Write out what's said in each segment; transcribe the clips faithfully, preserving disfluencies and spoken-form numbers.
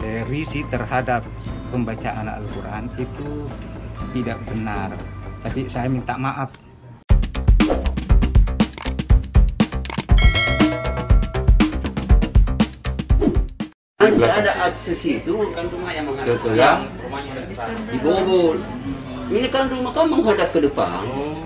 eh, risi terhadap pembacaan Al-Quran itu tidak benar. Tapi saya minta maaf. Nanti ada akses itu setelah dibobol. Ini kan rumah kan menghadap ke depan.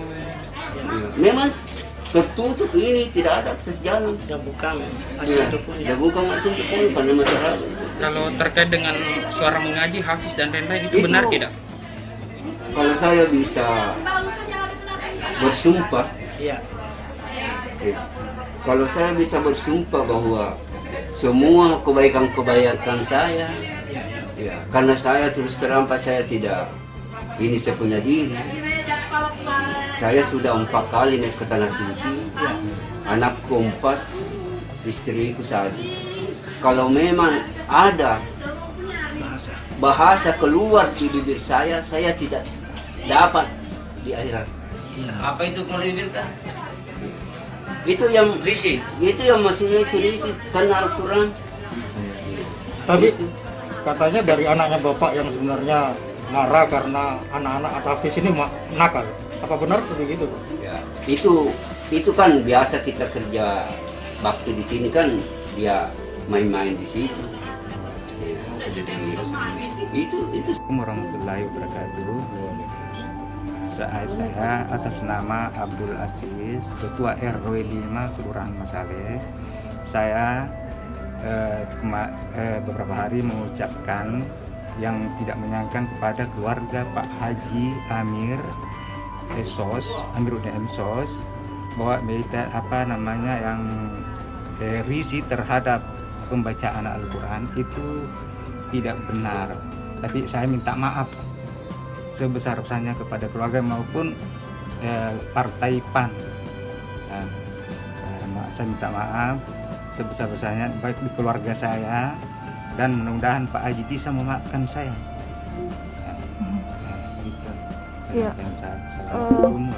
Memang tertutup ini, tidak ada akses jalan. Dan bukan masih Ya, itu pun ya. dan bukan masuk ke pun karena masyarakat. Kalau terkait dengan suara mengaji, hafiz dan lain-lain itu, Itu- benar tidak? Kalau saya bisa bersumpah, Iya. ya, kalau saya bisa bersumpah bahwa semua kebaikan-kebaikan saya, ya, karena saya terus terang Pak, saya tidak ini saya punya diri. Saya sudah empat kali naik ke Tanah Suci, anakku empat, istriku satu. Kalau memang ada bahasa keluar di bibir saya, saya tidak dapat di akhirat. Apa itu kalau diminta? Itu yang Risi. itu yang maksudnya itu risi karena Al-Quran. Tapi katanya dari anaknya bapak yang sebenarnya marah karena anak-anak atavis ini ma- nakal. Apa benar seperti itu, Pak? Ya, itu itu kan biasa kita kerja waktu di sini kan dia main-main di situ. Ya, jadi itu itu Assalamualaikum warahmatullahi wabarakatuh. Saya, saya atas nama Abdul Aziz, Ketua R W lima Kelurahan Masaleh. Saya eh, kema- eh, beberapa hari mengucapkan yang tidak menyenangkan kepada keluarga Pak Haji Amir Esos, Amiruddin Emsos, bahwa mereka apa namanya yang eh, risi terhadap pembacaan Al-Quran itu tidak benar. Tapi saya minta maaf sebesar-besarnya kepada keluarga maupun eh, partai P A N. Nah, eh, ma- saya minta maaf sebesar-besarnya baik di keluarga saya, dan mudah-mudahan Pak Haji bisa memaafkan saya. Nah, nah, gitu. Iya. Dan saya- Assalamualaikum